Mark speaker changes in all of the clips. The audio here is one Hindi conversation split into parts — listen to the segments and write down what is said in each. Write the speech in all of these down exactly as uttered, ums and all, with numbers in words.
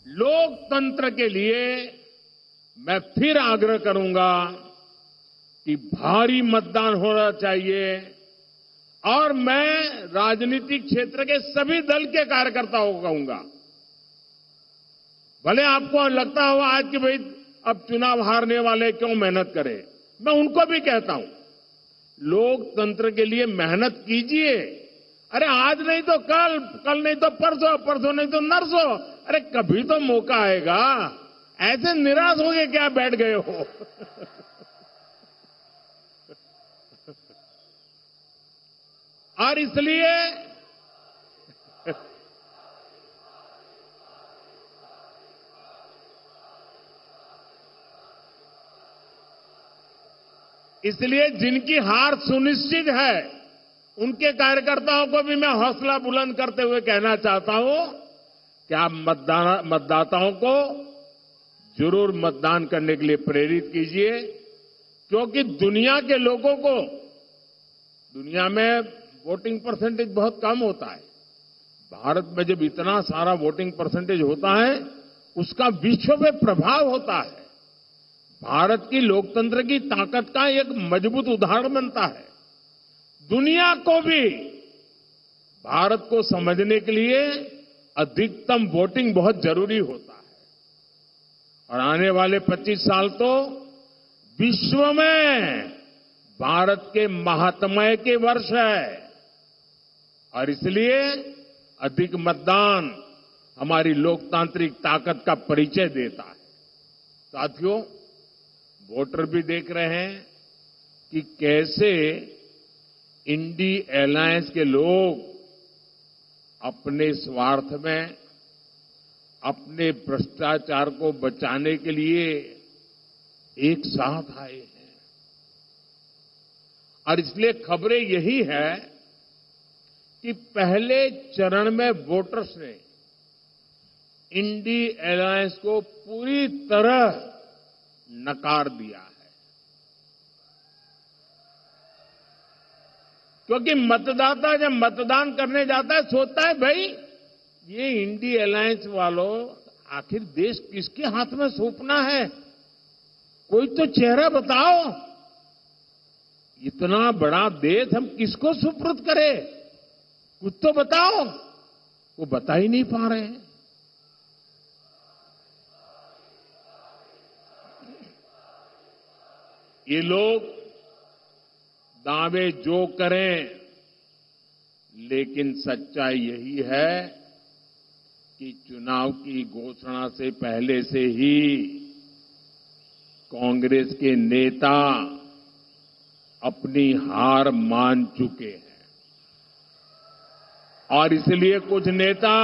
Speaker 1: लोकतंत्र के लिए मैं फिर आग्रह करूंगा कि भारी मतदान होना चाहिए और मैं राजनीतिक क्षेत्र के सभी दल के कार्यकर्ताओं को कहूंगा, भले आपको लगता हो आज कि भाई अब चुनाव हारने वाले क्यों मेहनत करें, मैं उनको भी कहता हूं, लोकतंत्र के लिए मेहनत कीजिए। अरे आज नहीं तो कल, कल नहीं तो परसों, परसों नहीं तो नरसों, अरे कभी तो मौका आएगा। ऐसे निराश हो गए क्या बैठ गए हो? और इसलिए इसलिए जिनकी हार सुनिश्चित है उनके कार्यकर्ताओं को भी मैं हौसला बुलंद करते हुए कहना चाहता हूं कि आप मतदान मतदाताओं को जरूर मतदान करने के लिए प्रेरित कीजिए, क्योंकि दुनिया के लोगों को, दुनिया में वोटिंग परसेंटेज बहुत कम होता है, भारत में जब इतना सारा वोटिंग परसेंटेज होता है उसका विश्व में प्रभाव होता है। भारत की लोकतंत्र की ताकत का एक मजबूत उदाहरण बनता है। दुनिया को भी भारत को समझने के लिए अधिकतम वोटिंग बहुत जरूरी होता है। और आने वाले पच्चीस साल तो विश्व में भारत के महात्म्य के वर्ष है और इसलिए अधिक मतदान हमारी लोकतांत्रिक ताकत का परिचय देता है। साथियों, वोटर भी देख रहे हैं कि कैसे इंडी अलायंस के लोग अपने स्वार्थ में, अपने भ्रष्टाचार को बचाने के लिए एक साथ आए हैं। और इसलिए खबरें यही है कि पहले चरण में वोटर्स ने इंडी अलायंस को पूरी तरह नकार दिया है, क्योंकि मतदाता जब मतदान करने जाता है सोचता है भाई ये इंडी अलायंस वालों आखिर देश किसके हाथ में सौंपना है, कोई तो चेहरा बताओ, इतना बड़ा देश हम किसको सुपुर्द करें, कुछ तो बताओ। वो बता ही नहीं पा रहे हैं। ये लोग दावे जो करें, लेकिन सच्चाई यही है कि चुनाव की घोषणा से पहले से ही कांग्रेस के नेता अपनी हार मान चुके हैं और इसलिए कुछ नेता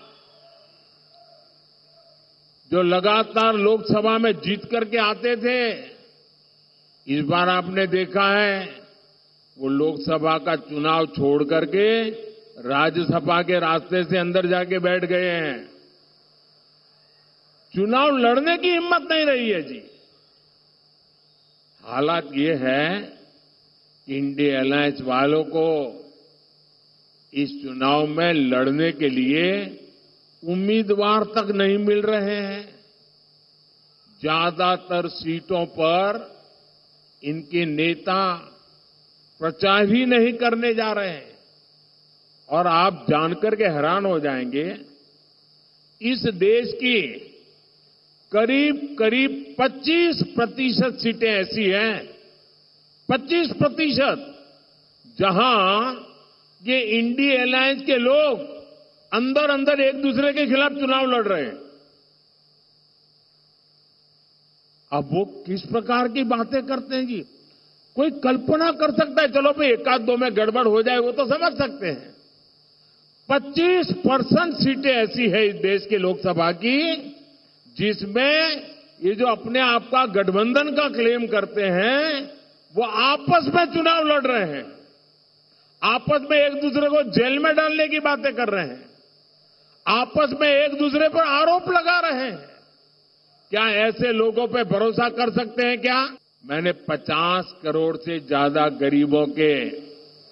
Speaker 1: जो लगातार लोकसभा में जीत करके आते थे, इस बार आपने देखा है वो लोकसभा का चुनाव छोड़ करके राज्यसभा के रास्ते से अंदर जाके बैठ गए हैं। चुनाव लड़ने की हिम्मत नहीं रही है जी। हालात ये है कि इंडी अलायंस वालों को इस चुनाव में लड़ने के लिए उम्मीदवार तक नहीं मिल रहे हैं। ज्यादातर सीटों पर इनके नेता प्रचार ही नहीं करने जा रहे हैं और आप जानकर के हैरान हो जाएंगे, इस देश की करीब करीब पच्चीस प्रतिशत सीटें ऐसी हैं, पच्चीस प्रतिशत जहां ये इंडी अलायंस के लोग अंदर अंदर एक दूसरे के खिलाफ चुनाव लड़ रहे हैं। अब वो किस प्रकार की बातें करते हैं जी, कोई कल्पना कर सकता है, चलो भाई एक आध दो में गड़बड़ हो जाए वो तो समझ सकते हैं। पच्चीस परसेंट सीटें ऐसी है इस देश के लोकसभा की जिसमें ये जो अपने आप का गठबंधन का क्लेम करते हैं वो आपस में चुनाव लड़ रहे हैं, आपस में एक दूसरे को जेल में डालने की बातें कर रहे हैं, आपस में एक दूसरे पर आरोप लगा रहे हैं। क्या ऐसे लोगों पे भरोसा कर सकते हैं क्या? मैंने पचास करोड़ से ज्यादा गरीबों के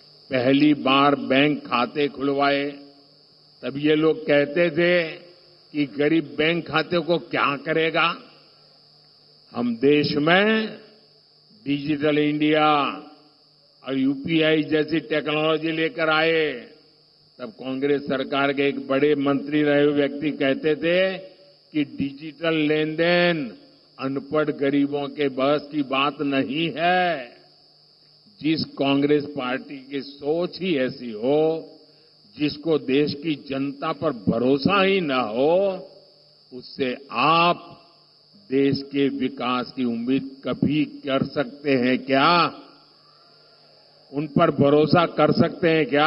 Speaker 1: पहली बार बैंक खाते खुलवाए, तब ये लोग कहते थे कि गरीब बैंक खाते को क्या करेगा। हम देश में डिजिटल इंडिया और यूपीआई जैसी टेक्नोलॉजी लेकर आए, तब कांग्रेस सरकार के एक बड़े मंत्री रहे हुए व्यक्ति कहते थे कि डिजिटल लेन देन अनपढ़ गरीबों के बस की बात नहीं है। जिस कांग्रेस पार्टी की सोच ही ऐसी हो, जिसको देश की जनता पर भरोसा ही न हो, उससे आप देश के विकास की उम्मीद कभी कर सकते हैं क्या? उन पर भरोसा कर सकते हैं क्या?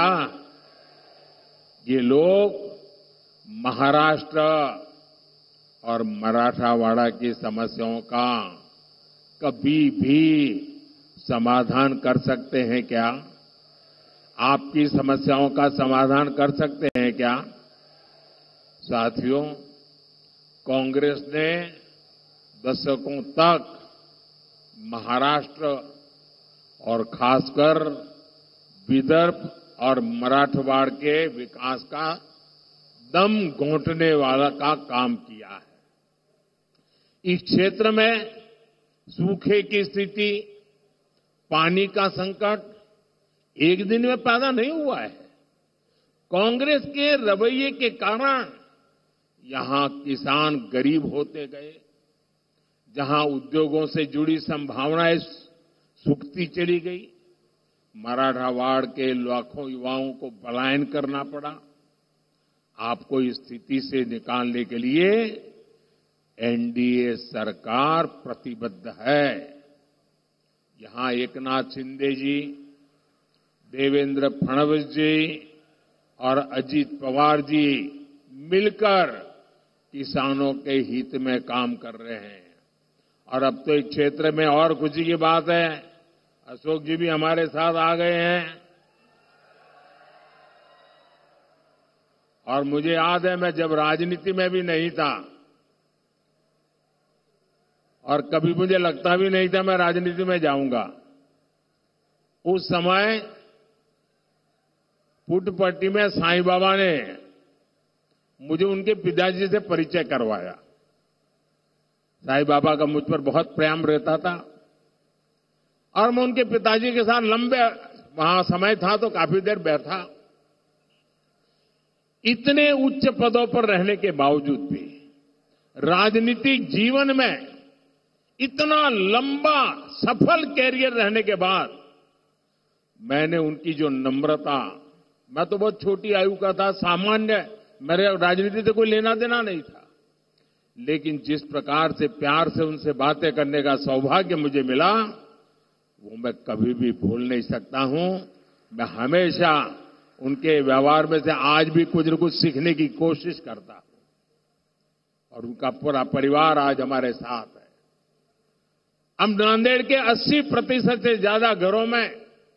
Speaker 1: ये लोग महाराष्ट्र और मराठवाड़ा की समस्याओं का कभी भी समाधान कर सकते हैं क्या? आपकी समस्याओं का समाधान कर सकते हैं क्या? साथियों, कांग्रेस ने दशकों तक महाराष्ट्र और खासकर विदर्भ और मराठवाड़ा के विकास का दम घोंटने वाला का काम किया है। इस क्षेत्र में सूखे की स्थिति, पानी का संकट एक दिन में पैदा नहीं हुआ है। कांग्रेस के रवैये के कारण यहां किसान गरीब होते गए, जहां उद्योगों से जुड़ी संभावनाएं सूखती चली गई, मराठवाड़ा के लाखों युवाओं को पलायन करना पड़ा। आपको इस स्थिति से निकालने के लिए एनडीए सरकार प्रतिबद्ध है। यहां एकनाथ शिंदे जी, देवेंद्र फडणवीस जी और अजीत पवार जी मिलकर किसानों के हित में काम कर रहे हैं। और अब तो एक क्षेत्र में और खुशी की बात है, अशोक जी भी हमारे साथ आ गए हैं। और मुझे याद है, मैं जब राजनीति में भी नहीं था और कभी मुझे लगता भी नहीं था मैं राजनीति में जाऊंगा, उस समय पुट्टपट्टी में साईं बाबा ने मुझे उनके पिताजी से परिचय करवाया। साईं बाबा का मुझ पर बहुत प्रेम रहता था और मैं उनके पिताजी के साथ लंबे वहां समय था तो काफी देर बैठा। इतने उच्च पदों पर रहने के बावजूद भी राजनीतिक जीवन में इतना लंबा सफल कैरियर रहने के बाद मैंने उनकी जो नम्रता, मैं तो बहुत छोटी आयु का था, सामान्य, मेरे राजनीति से कोई लेना देना नहीं था, लेकिन जिस प्रकार से प्यार से उनसे बातें करने का सौभाग्य मुझे मिला, वो मैं कभी भी भूल नहीं सकता हूं। मैं हमेशा उनके व्यवहार में से आज भी कुछ न कुछ सीखने की कोशिश करता हूं और उनका पूरा परिवार आज हमारे साथ है। अब नांदेड़ के अस्सी प्रतिशत से ज्यादा घरों में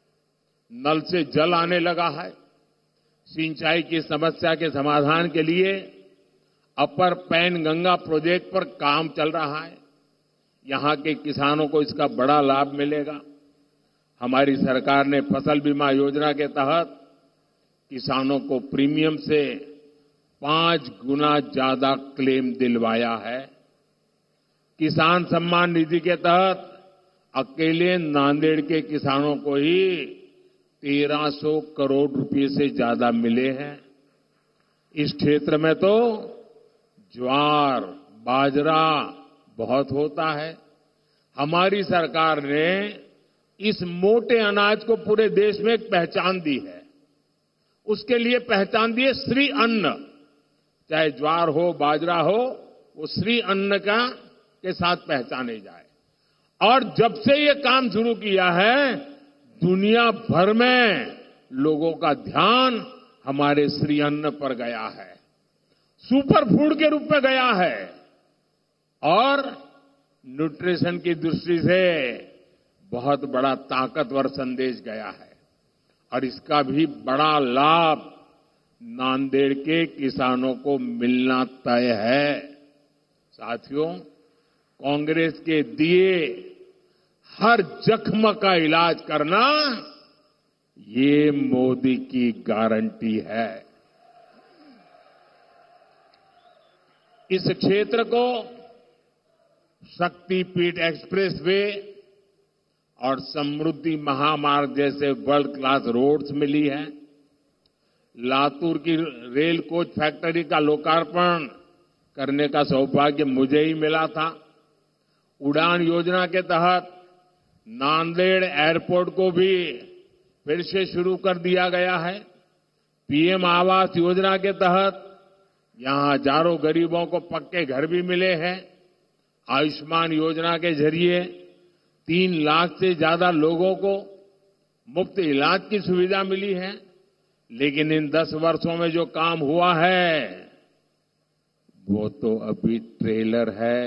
Speaker 1: नल से जल आने लगा है। सिंचाई की समस्या के समाधान के लिए अपर पैन गंगा प्रोजेक्ट पर काम चल रहा है। यहां के किसानों को इसका बड़ा लाभ मिलेगा। हमारी सरकार ने फसल बीमा योजना के तहत किसानों को प्रीमियम से पांच गुना ज्यादा क्लेम दिलवाया है। किसान सम्मान निधि के तहत अकेले नांदेड़ के किसानों को ही तेरह सौ करोड़ रुपए से ज्यादा मिले हैं। इस क्षेत्र में तो ज्वार, बाजरा बहुत होता है। हमारी सरकार ने इस मोटे अनाज को पूरे देश में एक पहचान दी है। उसके लिए पहचान दी है श्री अन्न। चाहे ज्वार हो, बाजरा हो, वो श्री अन्न का के साथ पहचाने जाए। और जब से ये काम शुरू किया है, दुनिया भर में लोगों का ध्यान हमारे श्री अन्न पर गया है, सुपर फूड के रूप में गया है और न्यूट्रिशन की दृष्टि से बहुत बड़ा ताकतवर संदेश गया है। और इसका भी बड़ा लाभ नांदेड़ के किसानों को मिलना तय है। साथियों, कांग्रेस के दिए हर जख्म का इलाज करना, ये मोदी की गारंटी है। इस क्षेत्र को शक्तिपीठ एक्सप्रेस वे और समृद्धि महामार्ग जैसे वर्ल्ड क्लास रोड्स मिली है। लातूर की रेल कोच फैक्ट्री का लोकार्पण करने का सौभाग्य मुझे ही मिला था। उड़ान योजना के तहत नांदेड़ एयरपोर्ट को भी फिर से शुरू कर दिया गया है। पीएम आवास योजना के तहत यहां हजारों गरीबों को पक्के घर भी मिले हैं। आयुष्मान योजना के जरिए तीन लाख से ज्यादा लोगों को मुफ्त इलाज की सुविधा मिली है। लेकिन इन दस वर्षों में जो काम हुआ है वो तो अभी ट्रेलर है।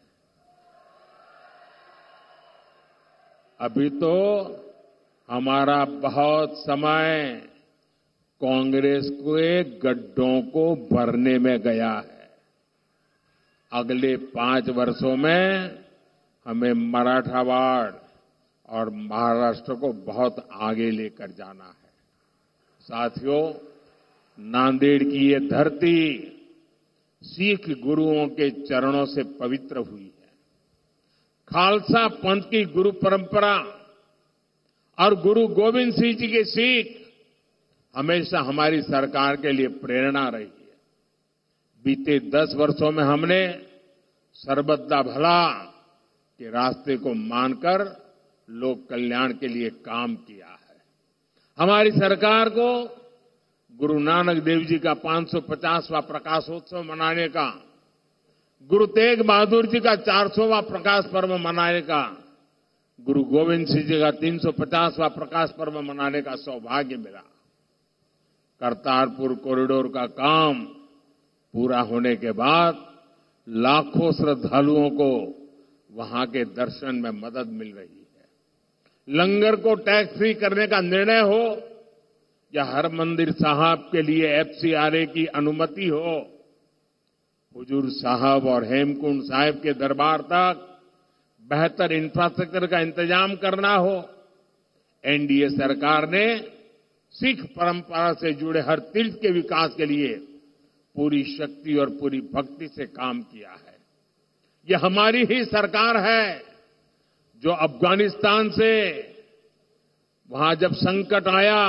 Speaker 1: अभी तो हमारा बहुत समय कांग्रेस के गड्ढों को भरने में गया है। अगले पांच वर्षों में हमें मराठावाड़ और महाराष्ट्र को बहुत आगे लेकर जाना है। साथियों, नांदेड़ की ये धरती सिख गुरुओं के चरणों से पवित्र हुई है। खालसा पंथ की गुरु परंपरा और गुरु गोविंद सिंह जी की सीख हमेशा हमारी सरकार के लिए प्रेरणा रही है। बीते दस वर्षों में हमने सर्वदा भला के रास्ते को मानकर लोक कल्याण के लिए काम किया है। हमारी सरकार को गुरु नानक देव जी का पांच सौ पचासवां प्रकाशोत्सव मनाने का, गुरु तेग बहादुर जी का चार सौवां प्रकाश पर्व मनाने का, गुरु गोविंद सिंह जी का तीन सौ पचासवां प्रकाश पर्व मनाने का सौभाग्य मिला। करतारपुर कॉरिडोर का काम पूरा होने के बाद लाखों श्रद्धालुओं को वहां के दर्शन में मदद मिल रही है। लंगर को टैक्स फ्री करने का निर्णय हो या हर मंदिर साहब के लिए एफसीआरए की अनुमति हो, हुजूर साहब और हेमकुंड साहिब के दरबार तक बेहतर इंफ्रास्ट्रक्चर का इंतजाम करना हो, एनडीए सरकार ने सिख परंपरा से जुड़े हर तीर्थ के विकास के लिए पूरी शक्ति और पूरी भक्ति से काम किया है। यह हमारी ही सरकार है जो अफगानिस्तान से वहां जब संकट आया,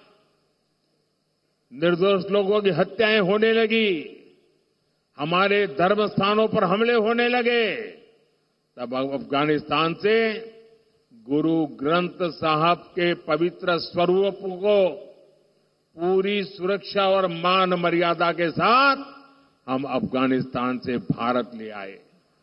Speaker 1: निर्दोष लोगों की हत्याएं होने लगी, हमारे धर्म स्थानों पर हमले होने लगे, तब अफगानिस्तान से गुरु ग्रंथ साहब के पवित्र स्वरूप को पूरी सुरक्षा और मान मर्यादा के साथ हम अफगानिस्तान से भारत ले आए।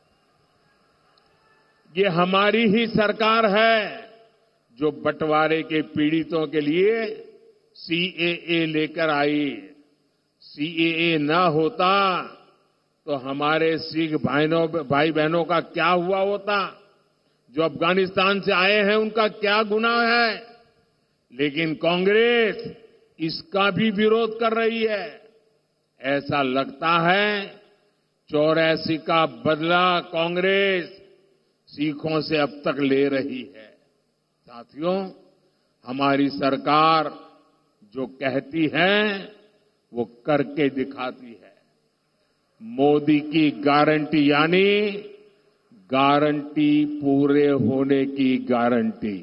Speaker 1: ये हमारी ही सरकार है जो बंटवारे के पीड़ितों के लिए सीएए लेकर आई। सीएए ना होता तो हमारे सिख भाइयों भाई बहनों का क्या हुआ होता? जो अफगानिस्तान से आए हैं उनका क्या गुनाह है? लेकिन कांग्रेस इसका भी विरोध कर रही है। ऐसा लगता है चौरासी का बदला कांग्रेस सिखों से अब तक ले रही है। साथियों, हमारी सरकार जो कहती है वो करके दिखाती है। मोदी की गारंटी यानी गारंटी पूरे होने की गारंटी।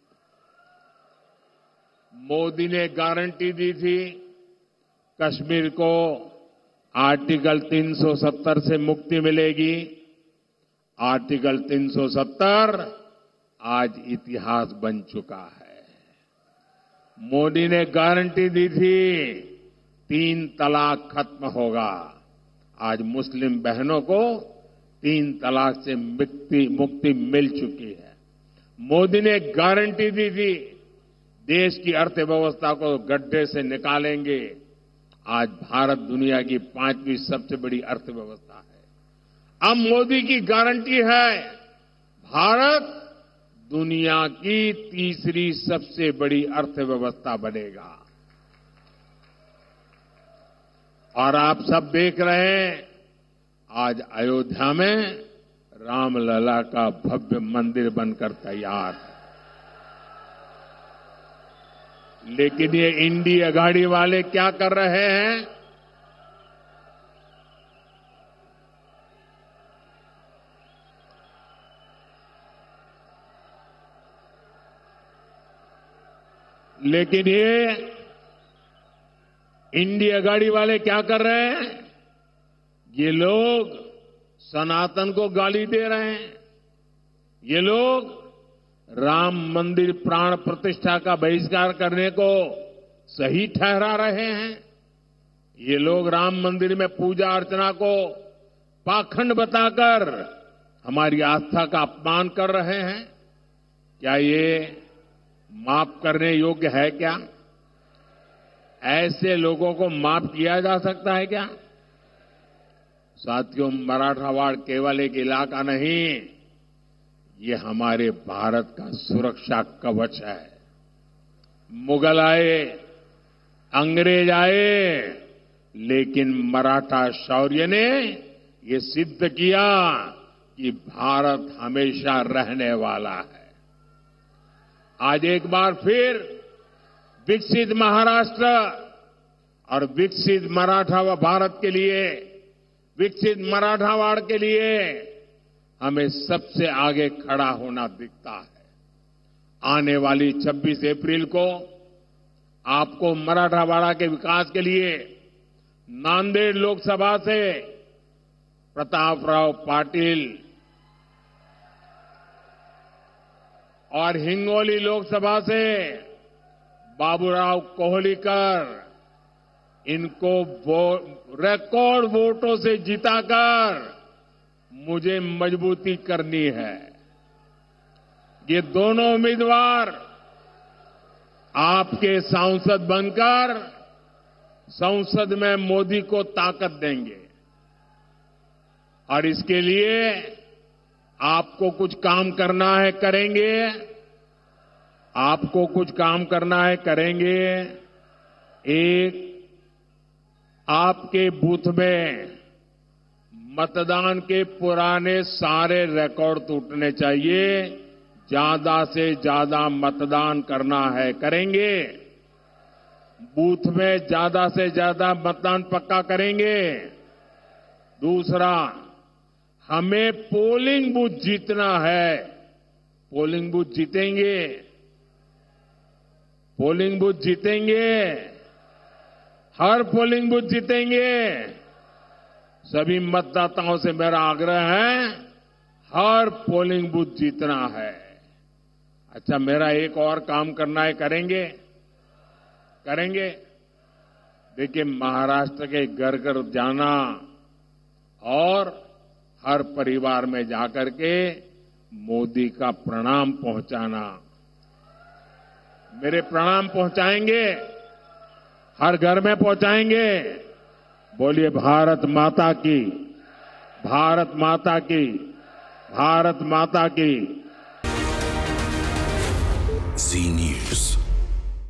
Speaker 1: मोदी ने गारंटी दी थी कश्मीर को आर्टिकल तीन सौ सत्तर से मुक्ति मिलेगी। आर्टिकल तीन सौ सत्तर आज इतिहास बन चुका है। मोदी ने गारंटी दी थी तीन तलाक खत्म होगा। आज मुस्लिम बहनों को तीन तलाक से मुक्ति मुक्ति मिल चुकी है। मोदी ने गारंटी दी थी देश की अर्थव्यवस्था को गड्ढे से निकालेंगे। आज भारत दुनिया की पांचवी सबसे बड़ी अर्थव्यवस्था है। अब मोदी की गारंटी है भारत दुनिया की तीसरी सबसे बड़ी अर्थव्यवस्था बनेगा। और आप सब देख रहे हैं आज अयोध्या में रामलला का भव्य मंदिर बनकर तैयार है। लेकिन ये इंडी अघाड़ी वाले क्या कर रहे हैं? लेकिन ये इंडिया गाड़ी वाले क्या कर रहे हैं? ये लोग सनातन को गाली दे रहे हैं। ये लोग राम मंदिर प्राण प्रतिष्ठा का बहिष्कार करने को सही ठहरा रहे हैं। ये लोग राम मंदिर में पूजा अर्चना को पाखंड बताकर हमारी आस्था का अपमान कर रहे हैं। क्या ये माफ करने योग्य है क्या? ऐसे लोगों को माफ किया जा सकता है क्या? साथियों, मराठावाड़ केवल एक इलाका नहीं, ये हमारे भारत का सुरक्षा कवच है। मुगल आए, अंग्रेज आए, लेकिन मराठा शौर्य ने ये सिद्ध किया कि भारत हमेशा रहने वाला है। आज एक बार फिर विकसित महाराष्ट्र और विकसित मराठा भारत के लिए, विकसित मराठावाड़ के लिए हमें सबसे आगे खड़ा होना दिखता है। आने वाली छब्बीस अप्रैल को आपको मराठावाड़ा के विकास के लिए नांदेड़ लोकसभा से प्रतापराव पाटिल और हिंगोली लोकसभा से बाबूराव कोहलीकर, इनको वो रिकॉर्ड वोटों से जिताकर मुझे मजबूती करनी है। ये दोनों उम्मीदवार आपके सांसद बनकर संसद में मोदी को ताकत देंगे और इसके लिए आपको कुछ काम करना है, करेंगे। आपको कुछ काम करना है, करेंगे। एक, आपके बूथ में मतदान के पुराने सारे रिकॉर्ड टूटने चाहिए। ज्यादा से ज्यादा मतदान करना है, करेंगे। बूथ में ज्यादा से ज्यादा मतदान पक्का करेंगे। दूसरा, हमें पोलिंग बूथ जीतना है। पोलिंग बूथ जीतेंगे, पोलिंग बूथ जीतेंगे, हर पोलिंग बूथ जीतेंगे। सभी मतदाताओं से मेरा आग्रह है, हर पोलिंग बूथ जीतना है। अच्छा, मेरा एक और काम करना है, करेंगे? करेंगे। देखिए, महाराष्ट्र के घर घर जाना और हर परिवार में जाकर के मोदी का प्रणाम पहुंचाना। मेरे प्रणाम पहुंचाएंगे, हर घर में पहुंचाएंगे। बोलिए भारत माता की, भारत माता की, भारत माता की।
Speaker 2: जी न्यूज।